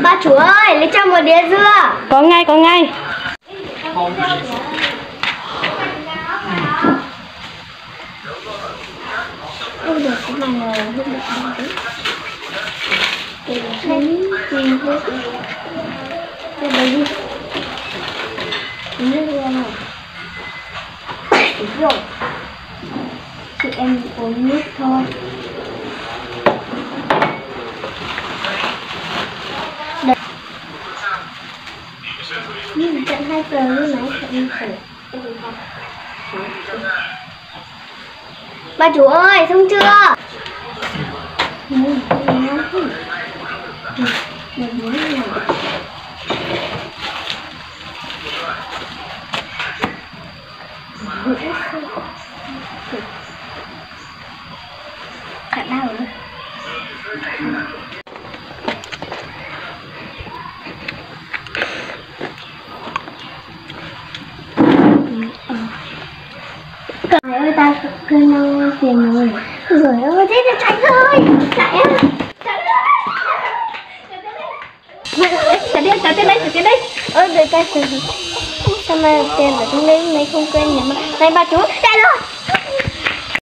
Bà chủ ơi, lấy cho một đĩa dưa. Có ngay, có ngay. Không được cái này là không được đấy. Để thấy tìm thôi. Để đấy đi. Nước dưa này. Đúng rồi. Chị em uống nước thôi. Đây. Nhưng trận 2 giờ như này sẽ đi khởi. Bà chủ ơi, xong chưa? Cả đau rồi. Trời ơi, ta cơn đau phiền rồi. Rồi ơi, thế là chạy thôi. Chạy em. Chạy đến đây. Ơ, đợi ta. Sao mà tiền ở trong đây này không quen nhỉ? Này bà chú, chạy rồi.